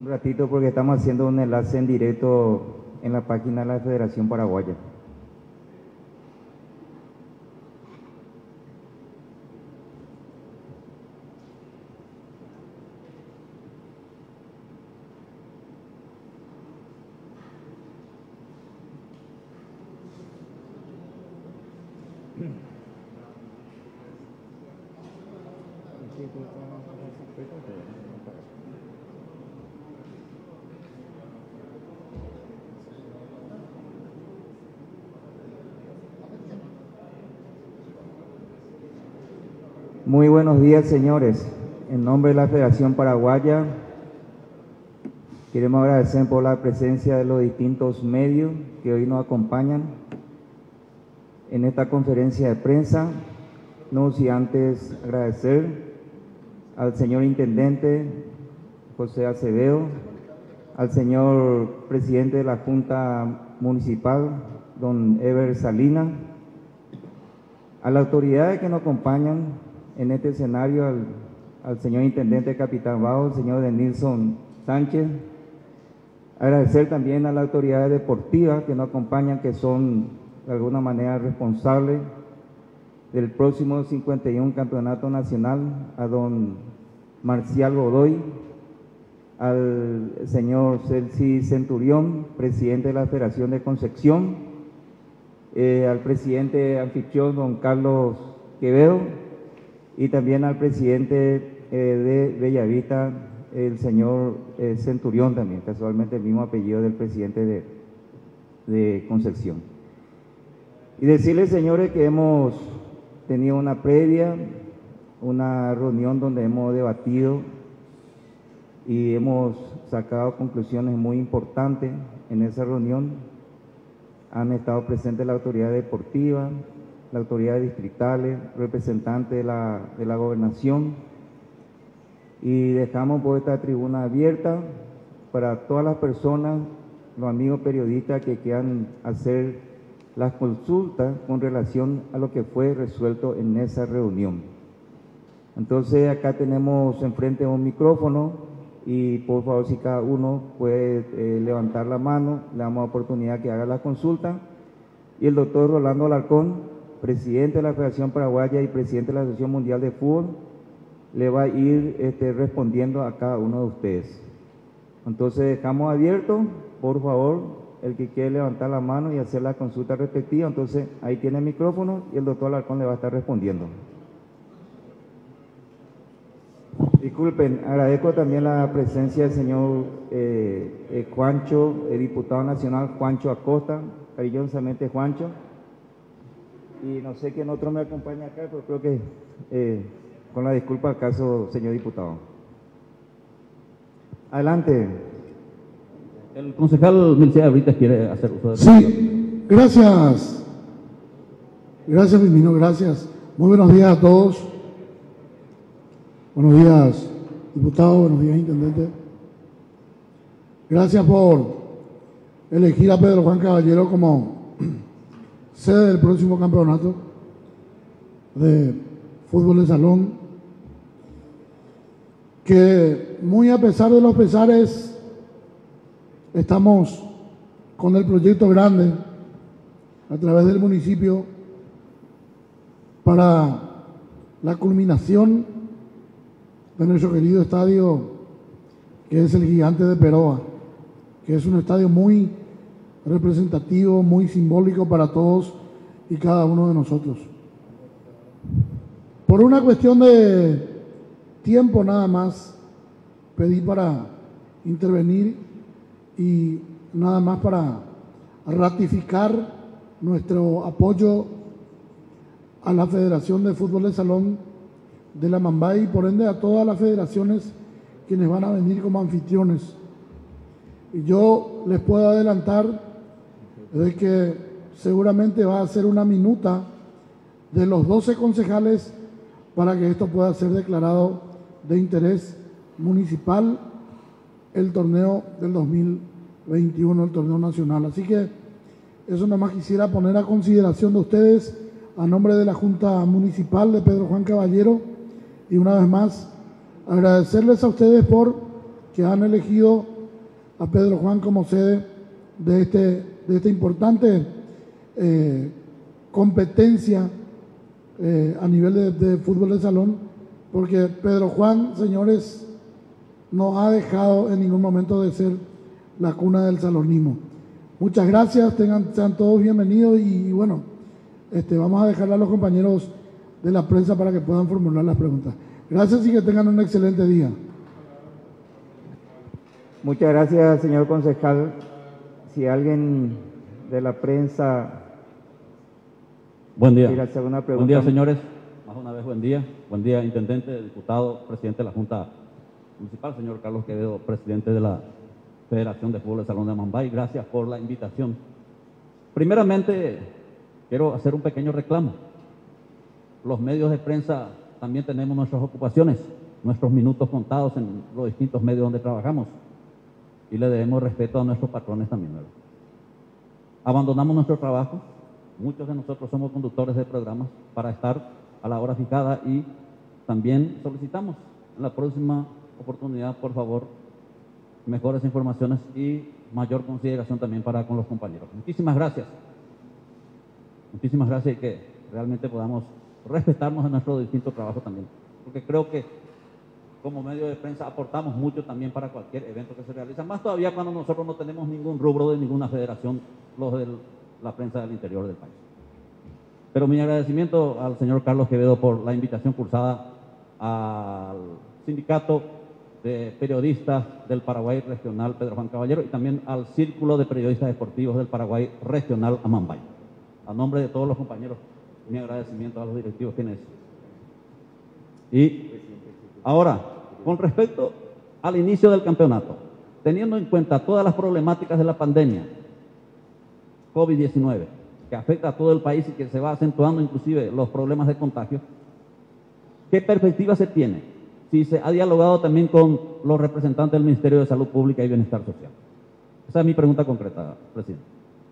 Un ratito porque estamos haciendo un enlace en directo en la página de la Federación Paraguaya. Muy buenos días, señores. En nombre de la Federación Paraguaya, queremos agradecer por la presencia de los distintos medios que hoy nos acompañan en esta conferencia de prensa. No sin antes agradecer al señor Intendente José Acevedo, al señor Presidente de la Junta Municipal, don Eber Salinas, a las autoridades que nos acompañan en este escenario, al señor Intendente Capitán Bajo, el señor Denilson Sánchez. Agradecer también a las autoridades deportivas que nos acompañan, que son de alguna manera responsables del próximo 51 Campeonato Nacional, a don Marcial Godoy, al señor Celsi Centurión, presidente de la Federación de Concepción, al presidente anfitrión, don Carlos Quevedo, y también al presidente de Bellavista, el señor Centurión también, casualmente el mismo apellido del presidente de Concepción. Y decirles, señores, que hemos tenido una previa, una reunión donde hemos debatido y hemos sacado conclusiones muy importantes. En esa reunión han estado presentes la autoridad deportiva, las autoridades distritales, representantes de la gobernación, y dejamos por esta tribuna abierta para todas las personas, los amigos periodistas que quieran hacer las consultas con relación a lo que fue resuelto en esa reunión. Entonces acá tenemos enfrente un micrófono y por favor, si cada uno puede levantar la mano, le damos oportunidad que haga la consulta, y el doctor Rolando Alarcón, presidente de la Federación Paraguaya y presidente de la Asociación Mundial de Fútbol, le va a ir respondiendo a cada uno de ustedes. Entonces dejamos abierto, por favor, el que quiere levantar la mano y hacer la consulta respectiva. Entonces ahí tiene el micrófono y el doctor Alarcón le va a estar respondiendo. Disculpen, agradezco también la presencia del señor Juancho, el diputado nacional Juancho Acosta, cariñosamente Juancho. Y no sé quién otro me acompaña acá, pero creo que con la disculpa al caso, señor diputado. Adelante. El concejal Mircea Brites quiere hacer uso de... Sí, gracias. Gracias, Firmino, gracias. Muy buenos días a todos. Buenos días, diputado, buenos días, intendente. Gracias por elegir a Pedro Juan Caballero como sede del próximo campeonato de fútbol de salón, que muy a pesar de los pesares estamos con el proyecto grande a través del municipio para la culminación de nuestro querido estadio, que es el Gigante de Peroa, que es un estadio muy representativo, muy simbólico para todos y cada uno de nosotros. Por una cuestión de tiempo nada más, pedí para intervenir y nada más para ratificar nuestro apoyo a la Federación de Fútbol de Salón de la Mambay y por ende a todas las federaciones quienes van a venir como anfitriones. Y yo les puedo adelantar de que seguramente va a ser una minuta de los 12 concejales para que esto pueda ser declarado de interés municipal, el torneo del 2021, el torneo nacional. Así que eso nomás quisiera poner a consideración de ustedes a nombre de la Junta Municipal de Pedro Juan Caballero, y una vez más agradecerles a ustedes por que han elegido a Pedro Juan como sede de esta importante competencia a nivel de fútbol de salón, porque Pedro Juan, señores, no ha dejado en ningún momento de ser la cuna del salonismo. Muchas gracias, sean todos bienvenidos y bueno, vamos a dejarle a los compañeros de la prensa para que puedan formular las preguntas. Gracias y que tengan un excelente día. Muchas gracias, señor concejal. Si alguien de la prensa Buen día. quiere hacer una pregunta. Buen día, señores. Más una vez, buen día. Buen día, intendente, diputado, presidente de la Junta Municipal, señor Carlos Quevedo, presidente de la Federación de Fútbol de Salón de Amambay. Gracias por la invitación. Primeramente, quiero hacer un pequeño reclamo. Los medios de prensa también tenemos nuestras ocupaciones, nuestros minutos contados en los distintos medios donde trabajamos y le debemos respeto a nuestros patrones también, ¿verdad? Abandonamos nuestro trabajo, muchos de nosotros somos conductores de programas para estar a la hora fijada y también solicitamos en la próxima oportunidad, por favor, mejores informaciones y mayor consideración también para con los compañeros. Muchísimas gracias y que realmente podamos respetarnos en nuestro distinto trabajo también, porque creo que como medio de prensa aportamos mucho también para cualquier evento que se realiza, más todavía cuando nosotros no tenemos ningún rubro de ninguna federación, los de la prensa del interior del país. Pero mi agradecimiento al señor Carlos Quevedo por la invitación cursada al sindicato de periodistas del Paraguay Regional Pedro Juan Caballero y también al Círculo de Periodistas Deportivos del Paraguay Regional Amambay. A nombre de todos los compañeros, mi agradecimiento a los directivos quienes. Y ahora, con respecto al inicio del campeonato, teniendo en cuenta todas las problemáticas de la pandemia COVID-19, que afecta a todo el país y que se va acentuando inclusive los problemas de contagio, ¿qué perspectiva se tiene? Si se ha dialogado también con los representantes del Ministerio de Salud Pública y Bienestar Social. Esa es mi pregunta concreta, presidente.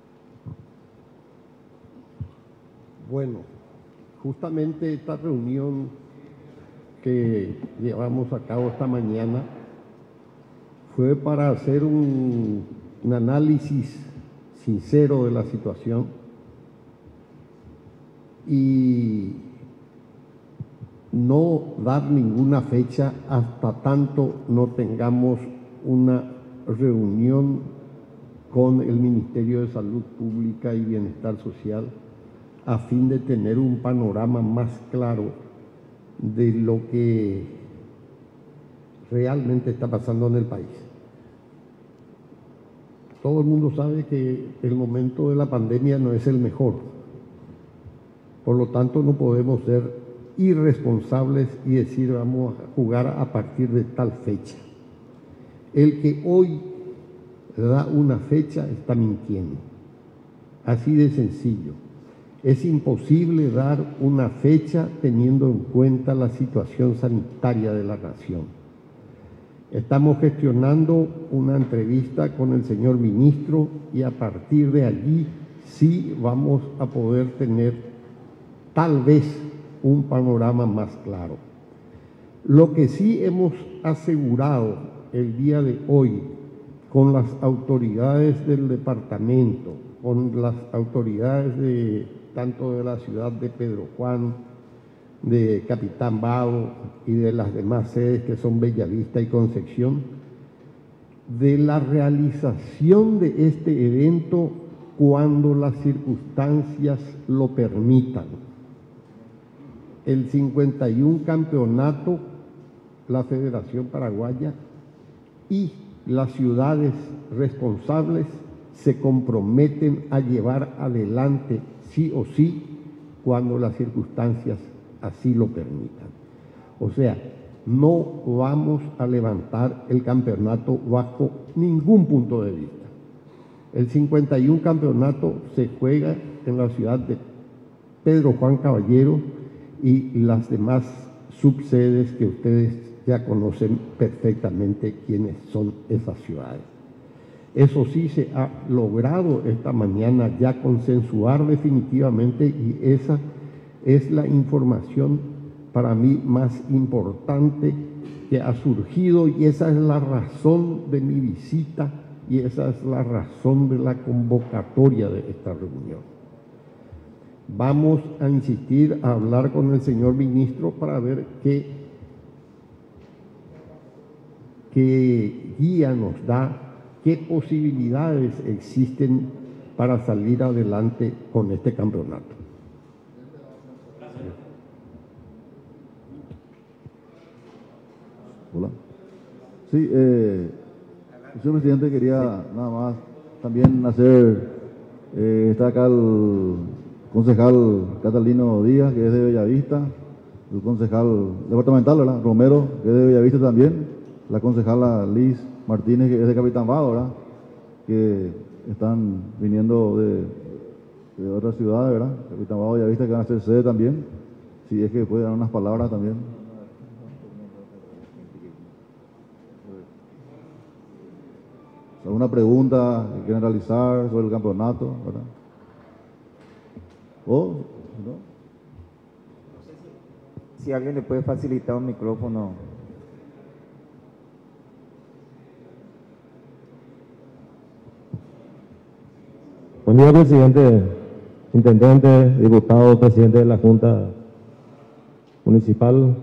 Bueno, justamente esta reunión que llevamos a cabo esta mañana fue para hacer un análisis sincero de la situación y no dar ninguna fecha hasta tanto no tengamos una reunión con el Ministerio de Salud Pública y Bienestar Social a fin de tener un panorama más claro de lo que realmente está pasando en el país. Todo el mundo sabe que el momento de la pandemia no es el mejor. Por lo tanto, no podemos ser irresponsables y decir vamos a jugar a partir de tal fecha. El que hoy da una fecha está mintiendo. Así de sencillo. Es imposible dar una fecha teniendo en cuenta la situación sanitaria de la nación. Estamos gestionando una entrevista con el señor ministro y a partir de allí sí vamos a poder tener tal vez un panorama más claro. Lo que sí hemos asegurado el día de hoy con las autoridades del departamento, con las autoridades tanto de la ciudad de Pedro Juan, de Capitán Bado y de las demás sedes que son Bellavista y Concepción, de la realización de este evento cuando las circunstancias lo permitan. El 51 campeonato, la Federación Paraguaya y las ciudades responsables se comprometen a llevar adelante sí o sí cuando las circunstancias así lo permitan. O sea, no vamos a levantar el campeonato bajo ningún punto de vista. El 51 campeonato se juega en la ciudad de Pedro Juan Caballero y las demás subsedes que ustedes ya conocen perfectamente quiénes son esas ciudades. Eso sí se ha logrado esta mañana ya consensuar definitivamente y esa es la información para mí más importante que ha surgido y esa es la razón de mi visita y esa es la razón de la convocatoria de esta reunión. Vamos a insistir a hablar con el señor ministro para ver qué guía nos da, qué posibilidades existen para salir adelante con este campeonato. Hola. Sí, señor presidente, quería nada más también está acá el concejal Catalino Díaz, que es de Bellavista, el concejal departamental, ¿verdad?, Romero, que es de Bellavista también, la concejala Liz Martínez, que es de Capitán Vado, ¿verdad?, que están viniendo de otras ciudades, ¿verdad?, Capitán Vado y Bellavista, que van a ser sede también, si es que puede dar unas palabras también. ¿Alguna pregunta que quieran realizar sobre el campeonato, verdad? ¿O no? Si alguien le puede facilitar un micrófono. Buen día, presidente, intendente, diputado, presidente de la Junta Municipal.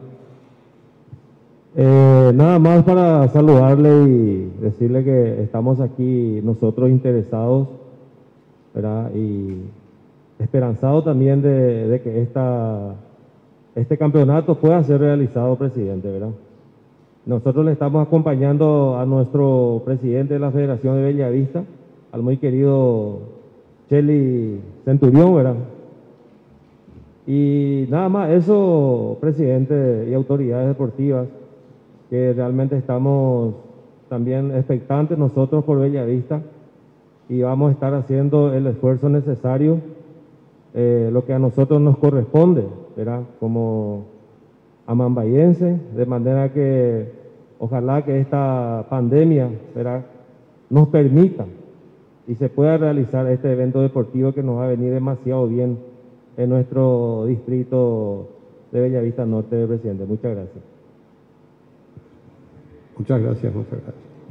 Nada más para saludarle y decirle que estamos aquí nosotros interesados, ¿verdad?, y esperanzados también de que este campeonato pueda ser realizado, presidente, ¿verdad? Nosotros le estamos acompañando a nuestro presidente de la Federación de Bellavista, al muy querido Chely Centurión, ¿verdad? Y nada más eso, presidente y autoridades deportivas, que realmente estamos también expectantes nosotros por Bellavista y vamos a estar haciendo el esfuerzo necesario, lo que a nosotros nos corresponde, ¿verdad?, como amambayense, de manera que ojalá que esta pandemia, ¿verdad?, nos permita y se pueda realizar este evento deportivo que nos va a venir demasiado bien en nuestro distrito de Bellavista Norte, presidente. Muchas gracias. Muchas gracias, muchas gracias.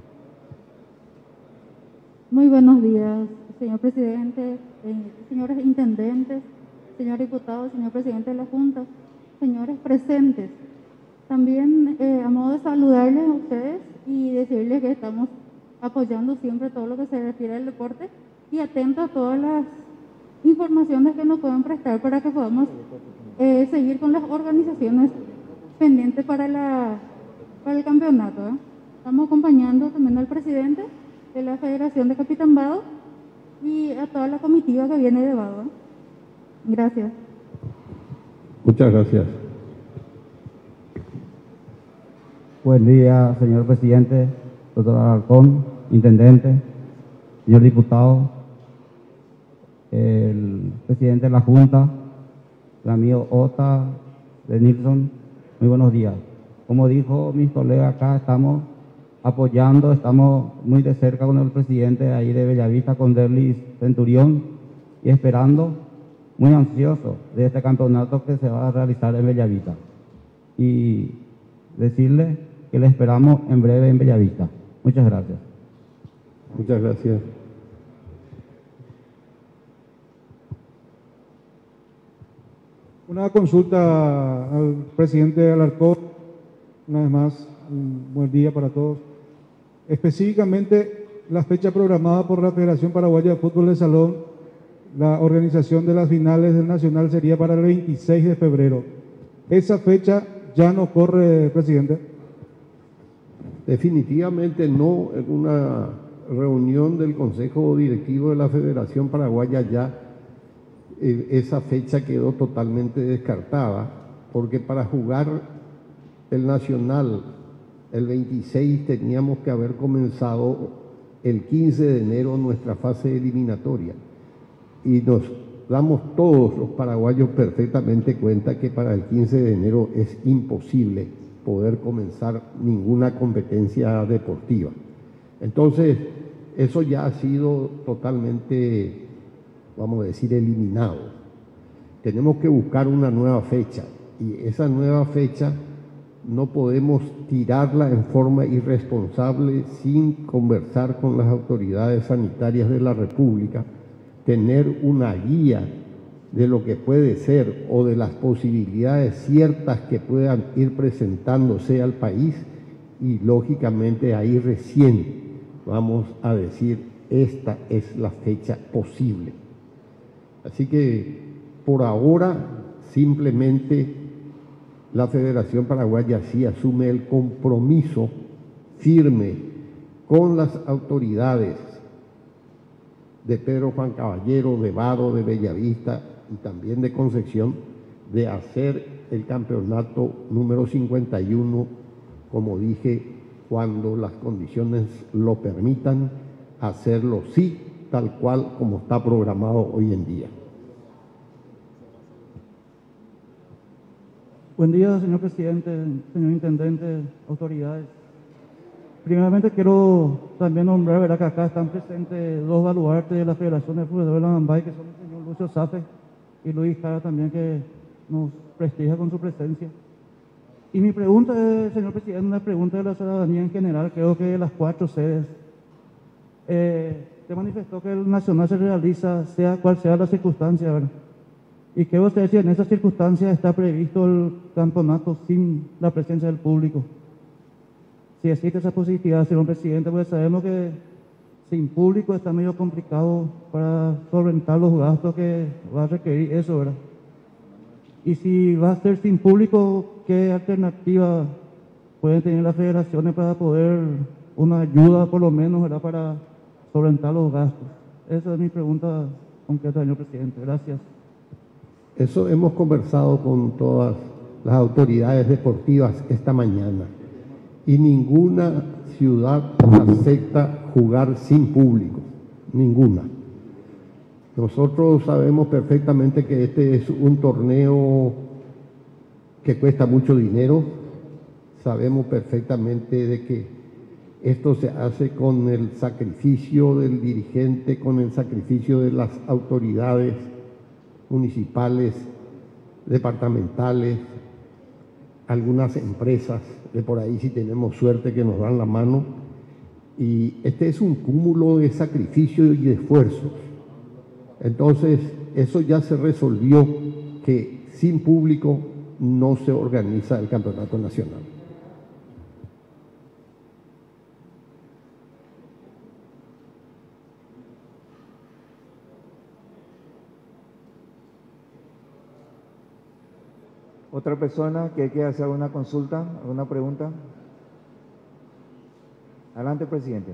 Muy buenos días, señor presidente, señores intendentes, señor diputado, señor presidente de la Junta, señores presentes. También a modo de saludarles a ustedes y decirles que estamos apoyando siempre todo lo que se refiere al deporte y atentos a todas las informaciones que nos puedan prestar para que podamos seguir con las organizaciones pendientes para el campeonato, ¿eh? Estamos acompañando también al presidente de la Federación de Capitán Vado y a toda la comitiva que viene de Vado, ¿eh? Gracias. Muchas gracias. Buen día, señor presidente, doctor Alarcón, intendente, señor diputado, el presidente de la Junta, el amigo Ota de Nilsson, muy buenos días. Como dijo mis colegas acá, estamos apoyando, estamos muy de cerca con el presidente ahí de Bellavista, con Derlis Centurión, y esperando, muy ansioso, de este campeonato que se va a realizar en Bellavista. Y decirle que le esperamos en breve en Bellavista. Muchas gracias. Muchas gracias. Una consulta al presidente Alarcón. Una vez más, un buen día para todos. Específicamente, la fecha programada por la Federación Paraguaya de Fútbol de Salón, la organización de las finales del Nacional sería para el 26 de febrero. ¿Esa fecha ya no corre, presidente? Definitivamente no. En una reunión del Consejo Directivo de la Federación Paraguaya ya esa fecha quedó totalmente descartada, porque para jugar el Nacional el 26 teníamos que haber comenzado el 15 de enero nuestra fase eliminatoria, y nos damos todos los paraguayos perfectamente cuenta que para el 15 de enero es imposible poder comenzar ninguna competencia deportiva. Entonces, eso ya ha sido totalmente, vamos a decir, eliminado. Tenemos que buscar una nueva fecha, y esa nueva fecha no podemos tirarla en forma irresponsable sin conversar con las autoridades sanitarias de la República, tener una guía de lo que puede ser o de las posibilidades ciertas que puedan ir presentándose al país, y lógicamente ahí recién vamos a decir esta es la fecha posible. Así que por ahora simplemente la Federación Paraguaya sí asume el compromiso firme con las autoridades de Pedro Juan Caballero, de Vado, de Bellavista y también de Concepción, de hacer el campeonato número 51, como dije, cuando las condiciones lo permitan, hacerlo sí, tal cual como está programado hoy en día. Buen día, señor presidente, señor intendente, autoridades. Primeramente quiero también nombrar, ¿verdad?, que acá están presentes dos baluartes de la Federación de Fútbol de la Mambay, que son el señor Lucio Safe y Luis Jara también, que nos prestigia con su presencia. Y mi pregunta es, señor presidente, una pregunta de la ciudadanía en general. Creo que de las 4 sedes se manifestó que el nacional se realiza sea cual sea la circunstancia, ¿verdad? Y creo usted si en esas circunstancias está previsto el campeonato sin la presencia del público. Si existe esa posibilidad, señor presidente, pues sabemos que sin público está medio complicado para solventar los gastos que va a requerir eso, ¿verdad? Y si va a ser sin público, ¿qué alternativa pueden tener las federaciones para poder, una ayuda por lo menos, ¿verdad?, para solventar los gastos? Esa es mi pregunta concreta, señor presidente. Gracias. Eso hemos conversado con todas las autoridades deportivas esta mañana, y ninguna ciudad acepta jugar sin público, ninguna. Nosotros sabemos perfectamente que este es un torneo que cuesta mucho dinero, sabemos perfectamente de que esto se hace con el sacrificio del dirigente, con el sacrificio de las autoridades municipales, departamentales, algunas empresas de por ahí, si tenemos suerte, que nos dan la mano, y este es un cúmulo de sacrificio y de esfuerzos. Entonces, eso ya se resolvió, que sin público no se organiza el campeonato nacional. ¿Otra persona que quiera hacer alguna consulta, alguna pregunta? Adelante, presidente.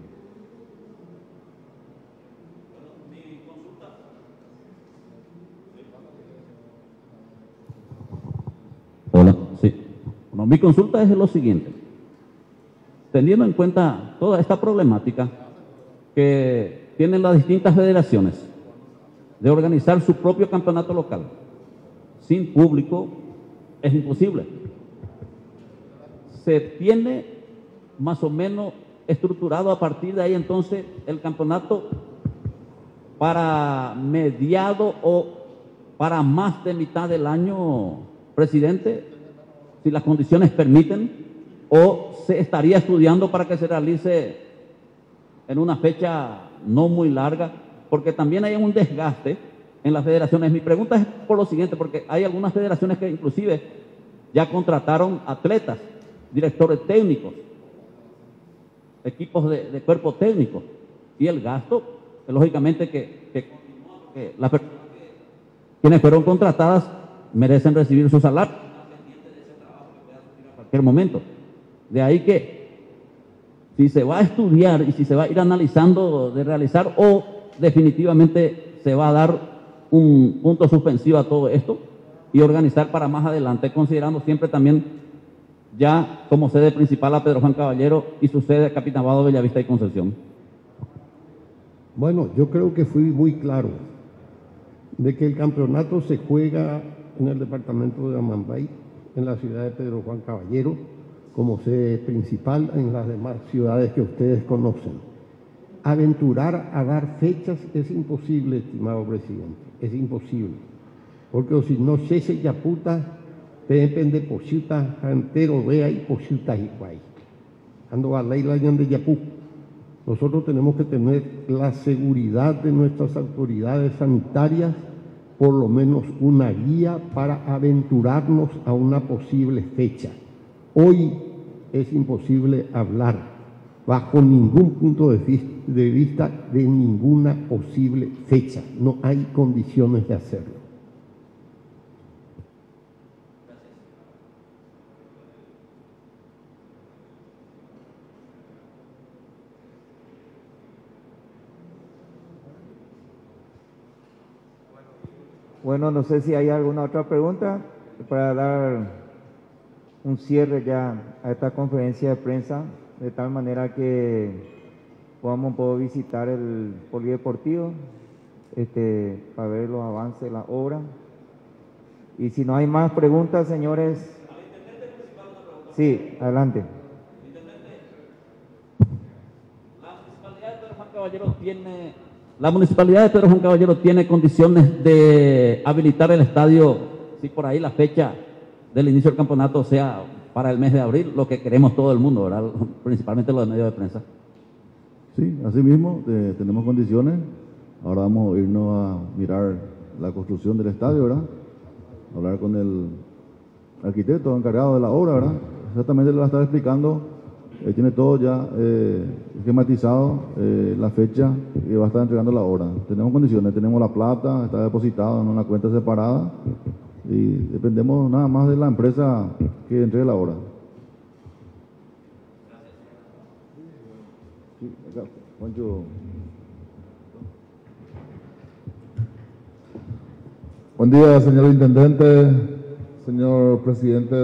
Hola, sí. Bueno, mi consulta es lo siguiente. Teniendo en cuenta toda esta problemática que tienen las distintas federaciones de organizar su propio campeonato local sin público, es imposible. Se tiene más o menos estructurado a partir de ahí entonces el campeonato para mediado o para más de mitad del año, presidente, si las condiciones permiten, o se estaría estudiando para que se realice en una fecha no muy larga, porque también hay un desgaste en las federaciones. Mi pregunta es por lo siguiente, porque hay algunas federaciones que inclusive ya contrataron atletas, directores técnicos, equipos de cuerpo técnico, y el gasto, lógicamente, que las personas quienes fueron contratadas merecen recibir su salario en cualquier momento. De ahí que si se va a estudiar y si se va a ir analizando de realizar, o definitivamente se va a dar un punto suspensivo a todo esto y organizar para más adelante, considerando siempre también ya como sede principal a Pedro Juan Caballero y su sede Capitán Vado, Bellavista y Concepción. Bueno, yo creo que fui muy claro de que el campeonato se juega en el departamento de Amambay, en la ciudad de Pedro Juan Caballero, como sede principal, en las demás ciudades que ustedes conocen. Aventurar a dar fechas es imposible, estimado presidente, es imposible, porque si no cese Yaputa, depende pochita entero vea y pochita igual. Ando a la de Yapú. Nosotros tenemos que tener la seguridad de nuestras autoridades sanitarias, por lo menos una guía para aventurarnos a una posible fecha. Hoy es imposible hablar bajo ningún punto de vista de ninguna posible fecha. No hay condiciones de hacerlo. Bueno, no sé si hay alguna otra pregunta para dar un cierre ya a esta conferencia de prensa, de tal manera que podamos visitar el polideportivo para ver los avances de la obra. Y si no hay más preguntas, señores. Sí, adelante. La municipalidad de Pedro Juan Caballero tiene condiciones de habilitar el estadio, si por ahí la fecha del inicio del campeonato sea para el mes de abril, lo que queremos todo el mundo, ¿verdad? Principalmente los de medios de prensa. Sí, así mismo tenemos condiciones. Ahora vamos a irnos a mirar la construcción del estadio, ¿verdad? Hablar con el arquitecto encargado de la obra, ¿verdad? Exactamente le va a estar explicando. Tiene todo ya esquematizado, la fecha que va a estar entregando la obra. Tenemos condiciones, tenemos la plata, está depositada en una cuenta separada y dependemos nada más de la empresa que entregue la obra. Sí, acá, Juancho. Buen día, señor Intendente, señor Presidente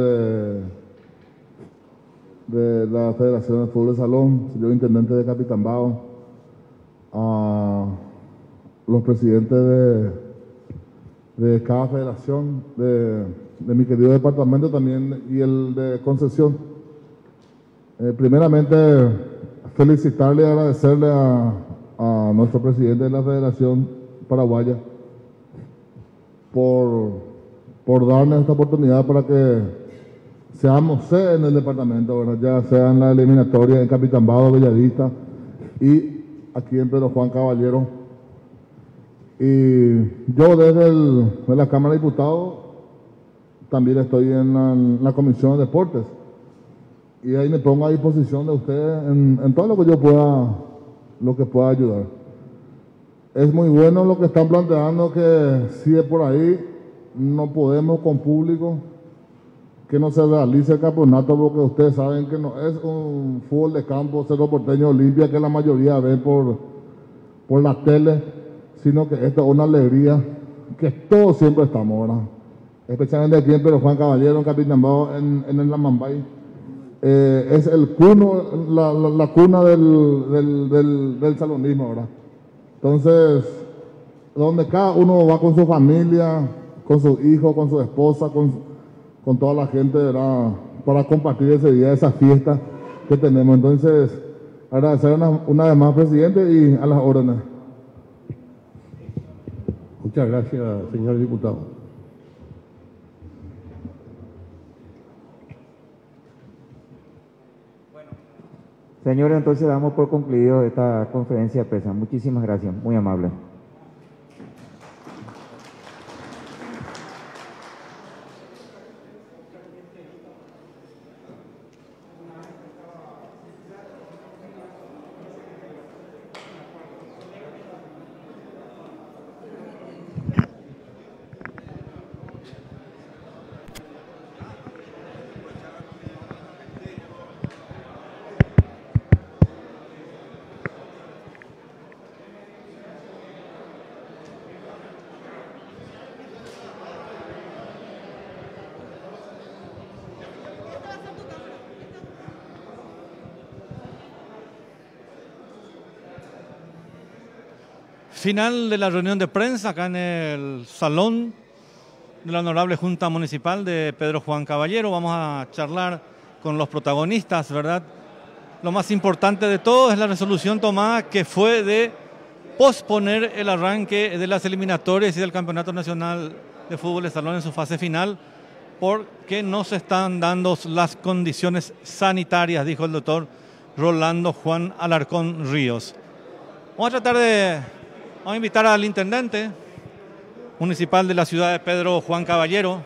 de la Federación de Fútbol de Salón, señor Intendente de Capitambao, a los presidentes de cada federación, de mi querido departamento también y el de Concepción. Primeramente, felicitarle y agradecerle a nuestro presidente de la Federación Paraguaya por darnos esta oportunidad para que seamos sede en el departamento, ¿verdad? Ya sea en la eliminatoria en Capitambao, Bellavista y aquí en Pedro Juan Caballero. Y yo desde la Cámara de Diputados también estoy en la Comisión de Deportes y ahí me pongo a disposición de ustedes en todo lo que yo pueda ayudar. Es muy bueno lo que están planteando, que si de por ahí no podemos con público, que no se realice el campeonato, porque ustedes saben que no es un fútbol de campo, Cerro Porteño Olimpia, que la mayoría ve por la tele, sino que esto es una alegría, que todos siempre estamos, ¿verdad? Especialmente aquí en Pedro Juan Caballero, en Capitambao, en el Lamambay. Es el cuno, la cuna del salonismo, ¿verdad? Entonces, donde cada uno va con su familia, con sus hijos, con su esposa, con toda la gente, ¿verdad? Para compartir ese día, esa fiesta que tenemos. Entonces, agradecer una vez más, presidente, y a las órdenes. Muchas gracias, señor diputado. Señores, entonces damos por concluido esta conferencia de prensa. Muchísimas gracias, muy amable. Final de la reunión de prensa acá en el salón de la Honorable Junta Municipal de Pedro Juan Caballero. Vamos a charlar con los protagonistas, ¿verdad? Lo más importante de todo es la resolución tomada, que fue de posponer el arranque de las eliminatorias y del Campeonato Nacional de Fútbol de Salón en su fase final porque no se están dando las condiciones sanitarias, dijo el doctor Rolando Juan Alarcón Ríos. Vamos a invitar al intendente municipal de la ciudad de Pedro Juan Caballero,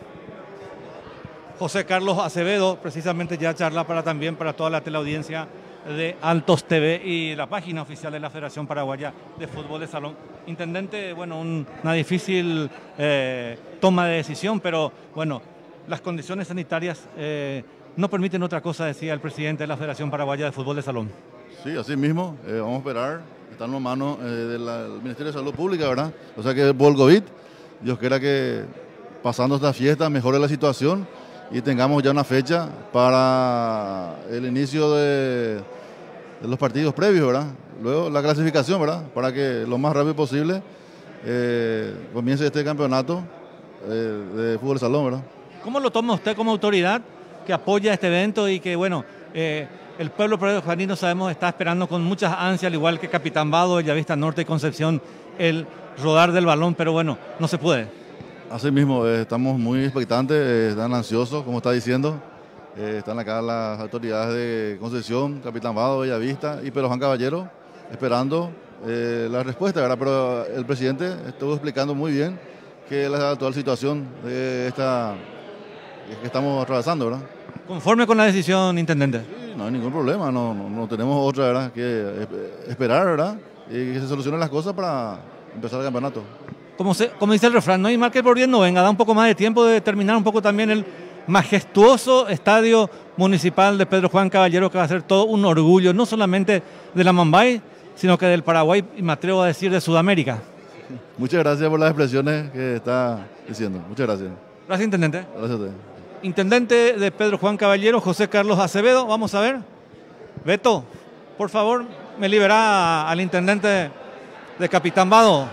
José Carlos Acevedo, precisamente ya charla también para toda la teleaudiencia de Altos TV y la página oficial de la Federación Paraguaya de Fútbol de Salón. Intendente, bueno, una difícil toma de decisión, pero bueno, las condiciones sanitarias no permiten otra cosa, decía el presidente de la Federación Paraguaya de Fútbol de Salón. Sí, así mismo, vamos a esperar, está en las manos del Ministerio de Salud Pública, ¿verdad? O sea que por el COVID, Dios quiera que pasando esta fiesta mejore la situación y tengamos ya una fecha para el inicio de los partidos previos, ¿verdad? Luego la clasificación, ¿verdad? Para que lo más rápido posible comience este campeonato de fútbol de salón, ¿verdad? ¿Cómo lo toma usted como autoridad que apoya este evento y que, bueno, el pueblo pedrojuanino, sabemos, está esperando con muchas ansias, al igual que Capitán Vado, Bellavista Norte y Concepción, el rodar del balón, pero bueno, no se puede? Así mismo, estamos muy expectantes, están ansiosos, como está diciendo. Están acá las autoridades de Concepción, Capitán Vado, Bellavista y Pedro Juan Caballero esperando la respuesta, ¿verdad? Pero el presidente estuvo explicando muy bien que la actual situación que estamos atravesando, ¿verdad? ¿Conforme con la decisión, intendente? Sí, no hay ningún problema, no tenemos otra, ¿verdad?, que esperar, ¿verdad?, y que se solucionen las cosas para empezar el campeonato. Como dice el refrán, no hay mal que por bien no venga, da un poco más de tiempo de terminar un poco también el majestuoso estadio municipal de Pedro Juan Caballero, que va a ser todo un orgullo, no solamente de la Mambay, sino que del Paraguay y me atrevo a decir de Sudamérica. Muchas gracias por las expresiones que está diciendo. Muchas gracias. Gracias, intendente. Gracias a usted. Intendente de Pedro Juan Caballero, José Carlos Acevedo. Vamos a ver. Beto, por favor, me libera al intendente de Capitán Vado,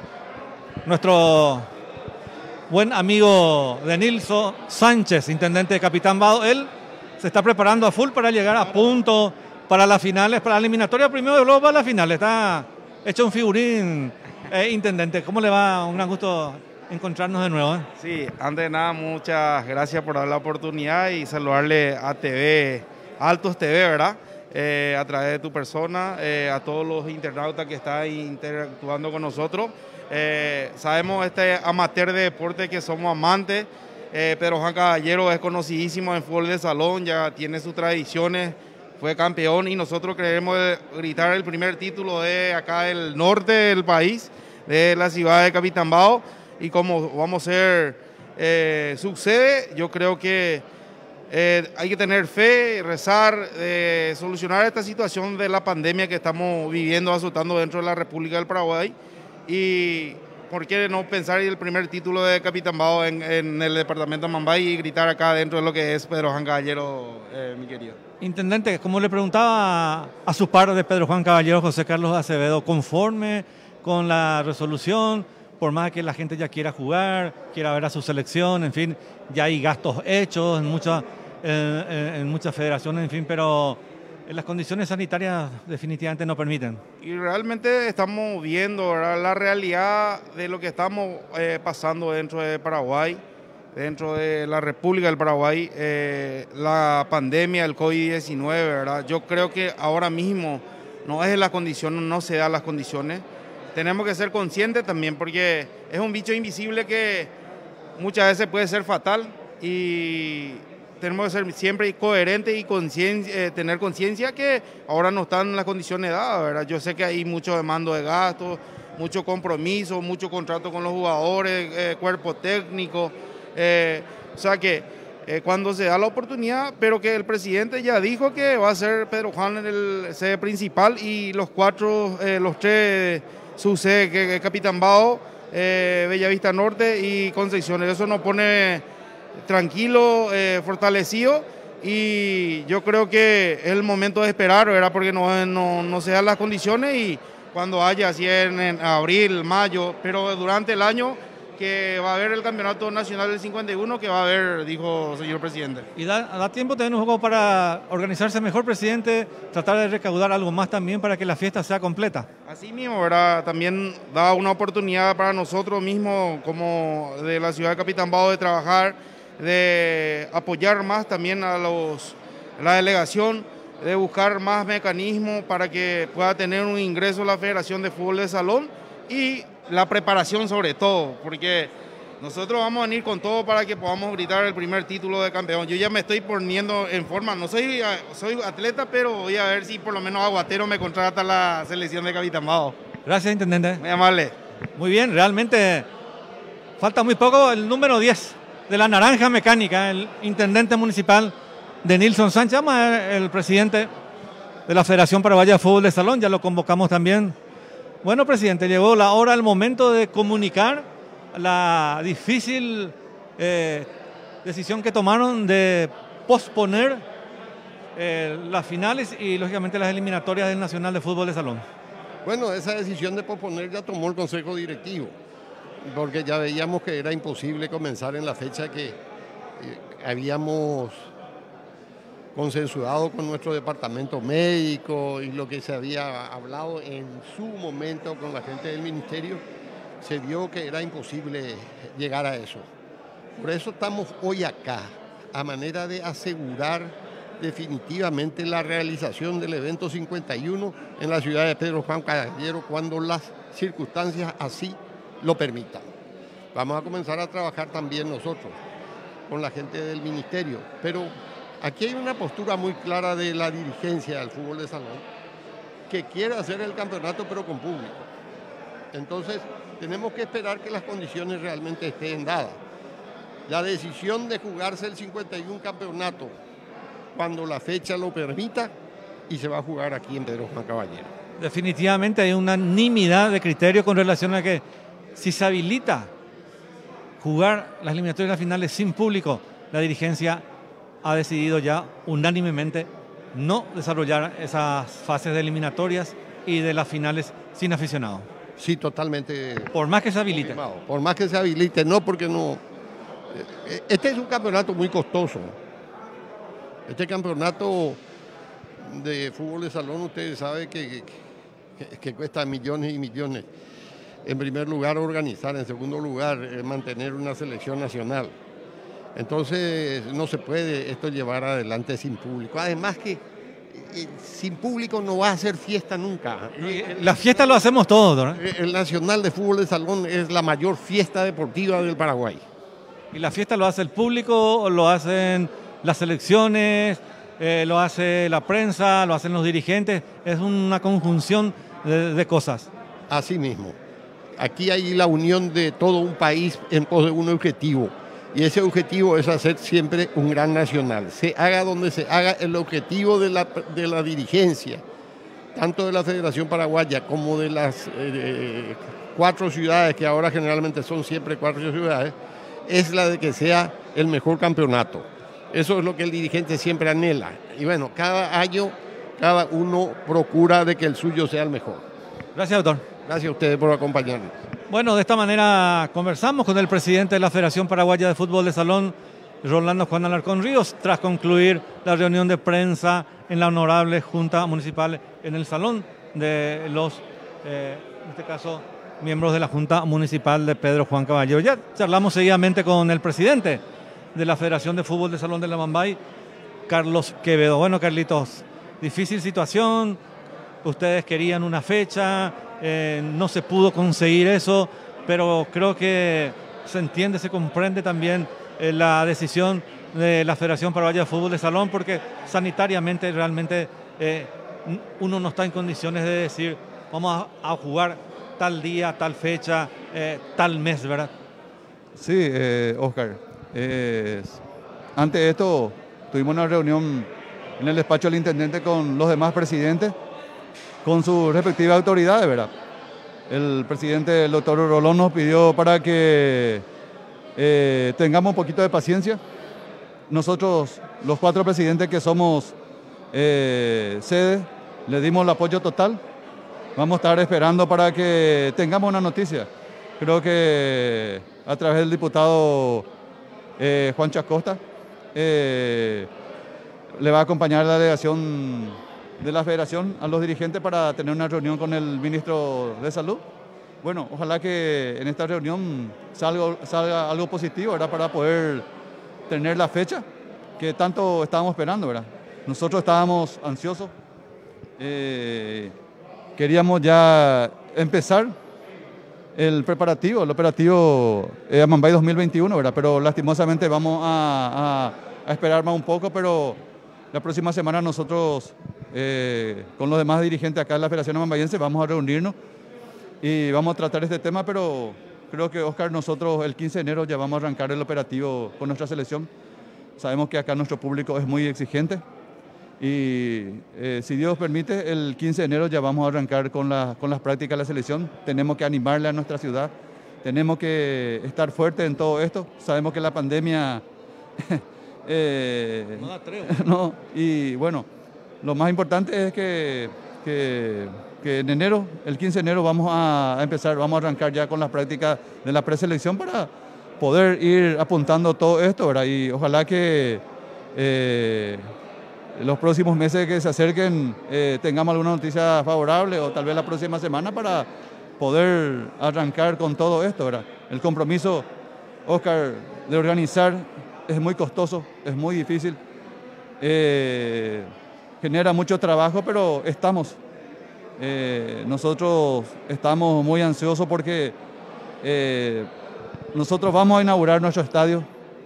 nuestro buen amigo de Nilson Sánchez, intendente de Capitán Vado. Él se está preparando a full para llegar a punto para las finales, para la eliminatoria primero y luego para las finales. Está hecho un figurín, intendente. ¿Cómo le va? Un gran gusto encontrarnos de nuevo. Sí, antes de nada, muchas gracias por dar la oportunidad y saludarle a TV, Altos TV, ¿verdad? A través de tu persona, a todos los internautas que están interactuando con nosotros. Sabemos este amateur de deporte que somos amantes. Pedro Juan Caballero es conocidísimo en fútbol de salón, ya tiene sus tradiciones, fue campeón y nosotros queremos gritar el primer título de acá del norte del país, de la ciudad de Capitán Vado. Y como vamos a ser sucede, yo creo que hay que tener fe, rezar, solucionar esta situación de la pandemia que estamos viviendo, azotando dentro de la República del Paraguay. Y por qué no pensar en el primer título de Capitán Vado en el departamento de Mambay y gritar acá dentro de lo que es Pedro Juan Caballero, mi querido. Intendente, como le preguntaba a su par de Pedro Juan Caballero, José Carlos Acevedo, conforme con la resolución, por más que la gente ya quiera jugar, quiera ver a su selección, en fin, ya hay gastos hechos en muchas federaciones, en fin, pero las condiciones sanitarias definitivamente no permiten. Y realmente estamos viendo, ¿verdad?, la realidad de lo que estamos pasando dentro de Paraguay, dentro de la República del Paraguay, la pandemia, el COVID-19, ¿verdad? Yo creo que ahora mismo no es las condiciones, no se dan las condiciones. Tenemos que ser conscientes también porque es un bicho invisible que muchas veces puede ser fatal y tenemos que ser siempre coherentes y tener conciencia que ahora no están las condiciones dadas, ¿verdad? Yo sé que hay mucho demanda de gastos, mucho compromiso, mucho contrato con los jugadores, cuerpo técnico, o sea que cuando se da la oportunidad, pero que el presidente ya dijo que va a ser Pedro Juan el sede principal y los tres su sede, que es Capitán Vado, Bellavista Norte y Concepción. Eso nos pone tranquilo, fortalecido, y yo creo que es el momento de esperar, ¿verdad? Porque no se dan las condiciones y cuando haya, así en abril, mayo, pero durante el año que va a haber el Campeonato Nacional del 51, que va a haber, dijo el señor presidente. ¿Y da tiempo también un poco para organizarse mejor, presidente? Tratar de recaudar algo más también para que la fiesta sea completa. Así mismo, ¿verdad? También da una oportunidad para nosotros mismos, como de la ciudad de Capitán Vado, de trabajar, de apoyar más también a la delegación, de buscar más mecanismos para que pueda tener un ingreso a la Federación de Fútbol de Salón y la preparación sobre todo, porque nosotros vamos a venir con todo para que podamos gritar el primer título de campeón. Yo ya me estoy poniendo en forma, no soy atleta, pero voy a ver si por lo menos Aguatero me contrata la selección de Capitán Bao. Gracias, intendente. Muy amable. Muy bien, realmente falta muy poco. El número 10 de la Naranja Mecánica, el intendente municipal de Nilson Sánchez, el presidente de la Federación Paraguaya de Fútbol de Salón, ya lo convocamos también. Bueno, presidente, llegó la hora, el momento de comunicar la difícil decisión que tomaron de posponer las finales y lógicamente las eliminatorias del Nacional de Fútbol de Salón. Bueno, esa decisión de posponer ya tomó el Consejo Directivo, porque ya veíamos que era imposible comenzar en la fecha que habíamos consensuado con nuestro departamento médico y lo que se había hablado en su momento con la gente del ministerio, se vio que era imposible llegar a eso. Por eso estamos hoy acá, a manera de asegurar definitivamente la realización del evento 51 en la ciudad de Pedro Juan Caballero cuando las circunstancias así lo permitan. Vamos a comenzar a trabajar también nosotros con la gente del ministerio, pero aquí hay una postura muy clara de la dirigencia del fútbol de salón que quiere hacer el campeonato pero con público. Entonces tenemos que esperar que las condiciones realmente estén dadas. La decisión de jugarse el 51 campeonato cuando la fecha lo permita y se va a jugar aquí en Pedro Juan Caballero. Definitivamente hay una unanimidad de criterios con relación a que si se habilita jugar las eliminatorias y las finales sin público, la dirigencia ha decidido ya unánimemente no desarrollar esas fases de eliminatorias y de las finales sin aficionados. Sí, totalmente. Por más que se habilite. Por más que se habilite, no, porque no. Este es un campeonato muy costoso. Este campeonato de fútbol de salón, ustedes saben que cuesta millones y millones. En primer lugar, organizar. En segundo lugar, mantener una selección nacional. Entonces, no se puede esto llevar adelante sin público. Además que sin público no va a hacer fiesta nunca. La fiesta lo hacemos todos, ¿no? El Nacional de Fútbol de Salón es la mayor fiesta deportiva del Paraguay. ¿Y la fiesta lo hace el público, lo hacen las selecciones, lo hace la prensa, lo hacen los dirigentes? Es una conjunción de cosas. Así mismo. Aquí hay la unión de todo un país en pos de un objetivo. Y ese objetivo es hacer siempre un gran nacional. Se haga donde se haga, el objetivo de la dirigencia, tanto de la Federación Paraguaya como de las 4 ciudades, que ahora generalmente son siempre 4 ciudades, es la de que sea el mejor campeonato. Eso es lo que el dirigente siempre anhela. Y bueno, cada año, cada uno procura de que el suyo sea el mejor. Gracias, doctor. Gracias a ustedes por acompañarnos. Bueno, de esta manera conversamos con el presidente de la Federación Paraguaya de Fútbol de Salón, Rolando Juan Alarcón Ríos, tras concluir la reunión de prensa en la honorable Junta Municipal en el Salón de los, en este caso, miembros de la Junta Municipal de Pedro Juan Caballero. Ya charlamos seguidamente con el presidente de la Federación de Fútbol de Salón de la Mambay, Carlos Quevedo. Bueno, Carlitos, difícil situación, ustedes querían una fecha, no se pudo conseguir eso, pero creo que se entiende, se comprende también la decisión de la Federación Paraguaya de Fútbol de Salón, porque sanitariamente realmente uno no está en condiciones de decir vamos a jugar tal día, tal fecha, tal mes, ¿verdad? Sí, Oscar. Ante esto tuvimos una reunión en el despacho del intendente con los demás presidentes, con sus respectivas autoridades, ¿verdad? El presidente, el doctor Rolón, nos pidió para que tengamos un poquito de paciencia. Nosotros, los 4 presidentes que somos sede, le dimos el apoyo total. Vamos a estar esperando para que tengamos una noticia. Creo que a través del diputado Juan Chascosta le va a acompañar la delegación de la Federación a los dirigentes para tener una reunión con el ministro de Salud. Bueno, ojalá que en esta reunión salga algo positivo, ¿verdad? Para poder tener la fecha que tanto estábamos esperando, ¿verdad? Nosotros estábamos ansiosos, queríamos ya empezar el operativo Amambay 2021, ¿verdad? Pero lastimosamente vamos a esperar más un poco, pero la próxima semana nosotros con los demás dirigentes acá de la Federación Amambayense vamos a reunirnos y vamos a tratar este tema, pero creo que, Oscar, nosotros el 15 de enero ya vamos a arrancar el operativo con nuestra selección. Sabemos que acá nuestro público es muy exigente y si Dios permite, el 15 de enero ya vamos a arrancar con las prácticas de la selección. Tenemos que animarle a nuestra ciudad, tenemos que estar fuertes en todo esto. Sabemos que la pandemia... no da tregua. No, y bueno, lo más importante es que en enero, el 15 de enero, vamos a arrancar ya con las prácticas de la preselección para poder ir apuntando todo esto, ¿verdad? Y ojalá que los próximos meses que se acerquen tengamos alguna noticia favorable o tal vez la próxima semana para poder arrancar con todo esto, ¿verdad? El compromiso, Oscar, de organizar es muy costoso, es muy difícil, genera mucho trabajo, pero nosotros estamos muy ansiosos porque nosotros vamos a inaugurar nuestro estadio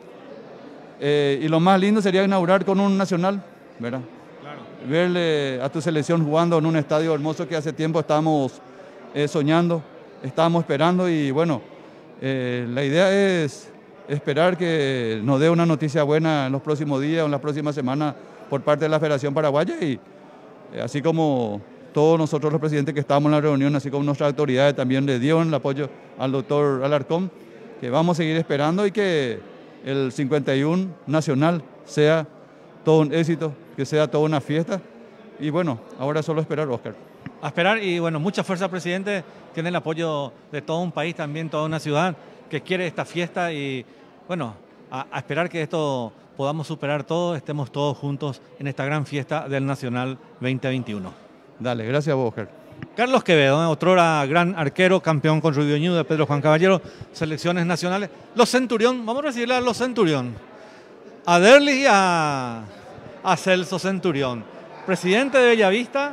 y lo más lindo sería inaugurar con un nacional, ¿verdad? Claro. Verle a tu selección jugando en un estadio hermoso que hace tiempo estábamos soñando, estábamos esperando y bueno, la idea es esperar que nos dé una noticia buena en los próximos días o en las próximas semanas por parte de la Federación Paraguaya y así como todos nosotros los presidentes que estábamos en la reunión, así como nuestras autoridades también le dieron el apoyo al doctor Alarcón, que vamos a seguir esperando y que el 51 nacional sea todo un éxito, que sea toda una fiesta y bueno, ahora solo esperar, Oscar. A esperar y bueno, mucha fuerza, presidente, tiene el apoyo de todo un país, también toda una ciudad que quiere esta fiesta y bueno, a esperar que esto podamos superar todo, estemos todos juntos en esta gran fiesta del Nacional 2021. Dale, gracias a vos, Oscar. Carlos Quevedo, otrora gran arquero, campeón con Rubio Ñu de Pedro Juan Caballero, selecciones nacionales. Los Centurión, vamos a recibirle a los Centurión, a Derlis y a Celso Centurión. Presidente de Bellavista,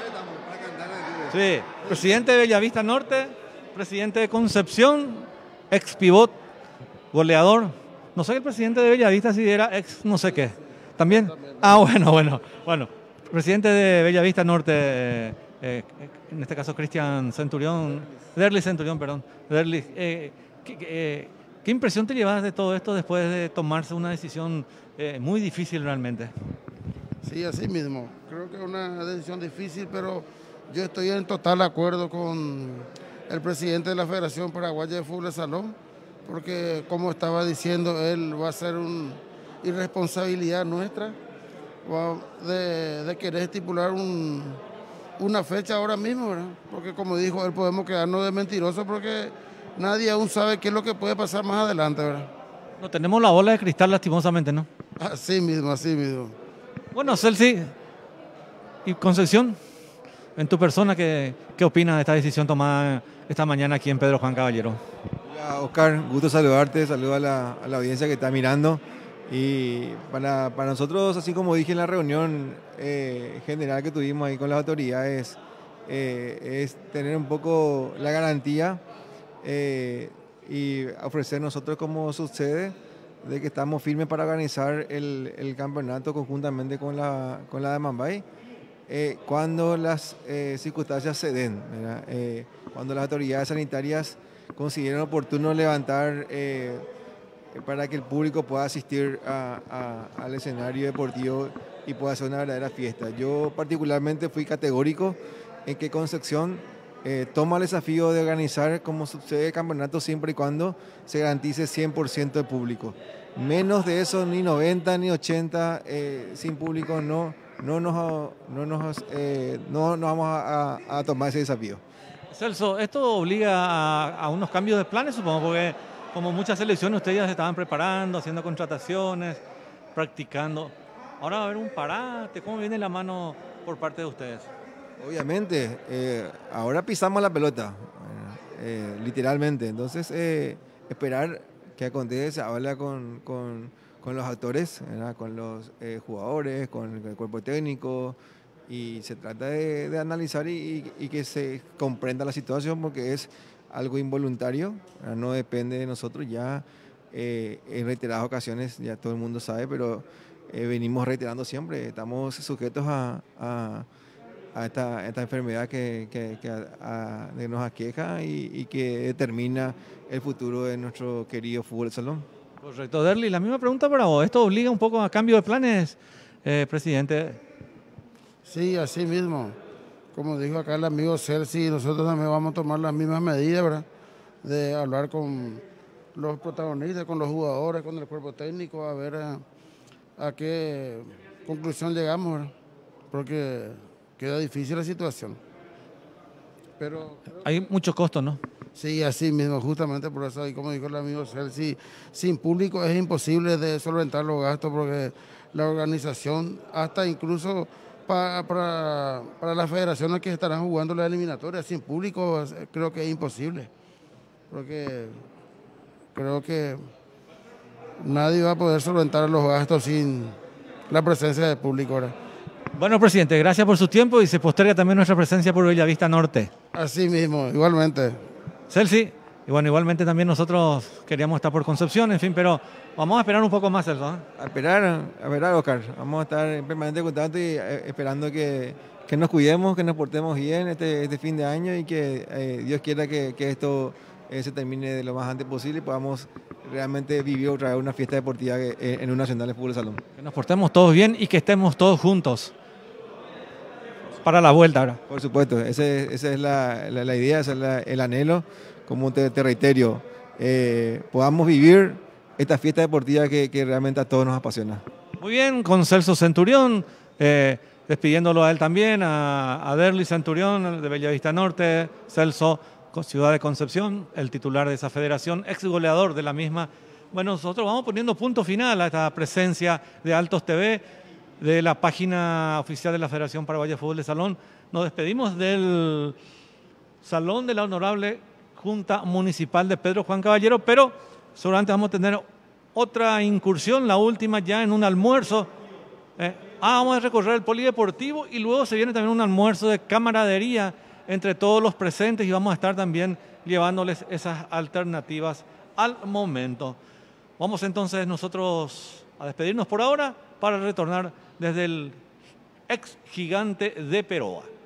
sí, presidente de Bellavista Norte, presidente de Concepción, ex pivot, goleador. No sé el presidente de Bellavista si era ex no sé qué. ¿También? Ah, bueno. Presidente de Bellavista Norte, en este caso Cristian Centurión, Derlis Centurión, perdón. Derlis, ¿qué impresión te llevas de todo esto después de tomarse una decisión muy difícil realmente? Sí, así mismo. Creo que es una decisión difícil, pero yo estoy en total acuerdo con el presidente de la Federación Paraguaya de Fútbol de Salón, porque como estaba diciendo, él va a ser una irresponsabilidad nuestra de querer estipular una fecha ahora mismo, ¿verdad? Porque como dijo él, podemos quedarnos de mentirosos porque nadie aún sabe qué es lo que puede pasar más adelante, ¿verdad? No tenemos la bola de cristal lastimosamente, ¿no? Así mismo, así mismo. Bueno, Celsi y Concepción, en tu persona, ¿qué opinas de esta decisión tomada esta mañana aquí en Pedro Juan Caballero? Hola, Oscar, gusto saludarte, saludo a la audiencia que está mirando. Y para nosotros, así como dije en la reunión general que tuvimos ahí con las autoridades, es tener un poco la garantía y ofrecer nosotros como subsede de que estamos firmes para organizar el campeonato conjuntamente con la de Amambay cuando las circunstancias se den, ¿verdad? Cuando las autoridades sanitarias consideren oportuno levantar para que el público pueda asistir al escenario deportivo y pueda hacer una verdadera fiesta. Yo particularmente fui categórico en que Concepción toma el desafío de organizar como subsede el campeonato siempre y cuando se garantice 100% de público. Menos de eso, ni 90 ni 80, sin público no vamos a tomar ese desafío. Celso, esto obliga a unos cambios de planes, supongo, porque como muchas selecciones ustedes ya se estaban preparando, haciendo contrataciones, practicando. Ahora va a haber un parate. ¿Cómo viene la mano por parte de ustedes? Obviamente, ahora pisamos la pelota, literalmente. Entonces, esperar que acontece, se habla con los actores, ¿verdad? Con los jugadores, con el cuerpo técnico, y se trata de analizar y que se comprenda la situación, porque es algo involuntario, ¿verdad? No depende de nosotros ya. En reiteradas ocasiones, ya todo el mundo sabe, pero venimos reiterando siempre, estamos sujetos a esta enfermedad que nos aqueja y que determina el futuro de nuestro querido fútbol de salón. Correcto, Derly, la misma pregunta para vos. ¿Esto obliga un poco a cambio de planes, presidente? Sí, así mismo. Como dijo acá el amigo Celsi, nosotros también vamos a tomar las mismas medidas, ¿verdad? De hablar con los protagonistas, con los jugadores, con el cuerpo técnico, a ver a qué conclusión llegamos, ¿verdad? Porque queda difícil la situación. Pero hay muchos costos, ¿no? Sí, así mismo, justamente por eso, y como dijo el amigo Celsi, sin público es imposible de solventar los gastos, porque la organización, hasta incluso para las federaciones que estarán jugando la eliminatoria, sin público creo que es imposible, porque creo que nadie va a poder solventar los gastos sin la presencia del público ahora. Bueno, presidente, gracias por su tiempo y se posterga también nuestra presencia por Bellavista Norte. Así mismo, igualmente. Celsi, y bueno, igualmente también nosotros queríamos estar por Concepción, en fin, pero vamos a esperar un poco más, Celso, ¿eh? A esperar, Oscar. Vamos a estar en permanente contacto y esperando que nos cuidemos, que nos portemos bien este fin de año y que Dios quiera que esto se termine de lo más antes posible y podamos realmente vivir otra vez una fiesta deportiva en un Nacional de Fútbol de Salón. Que nos portemos todos bien y que estemos todos juntos para la vuelta ahora. Por supuesto, esa es la idea, ese es el anhelo. Como te reitero, podamos vivir esta fiesta deportiva que realmente a todos nos apasiona. Muy bien, con Celso Centurión, despidiéndolo a él también, a Derly Centurión de Bellavista Norte, Celso, Ciudad de Concepción, el titular de esa federación, ex goleador de la misma. Bueno, nosotros vamos poniendo punto final a esta presencia de Altos TV, de la página oficial de la Federación Paraguaya de Fútbol de Salón. Nos despedimos del Salón de la Honorable Junta Municipal de Pedro Juan Caballero, pero seguramente vamos a tener otra incursión, la última ya en un almuerzo. Vamos a recorrer el polideportivo y luego se viene también un almuerzo de camaradería entre todos los presentes y vamos a estar también llevándoles esas alternativas al momento. Vamos entonces nosotros a despedirnos por ahora para retornar desde el ex gigante de Peroa.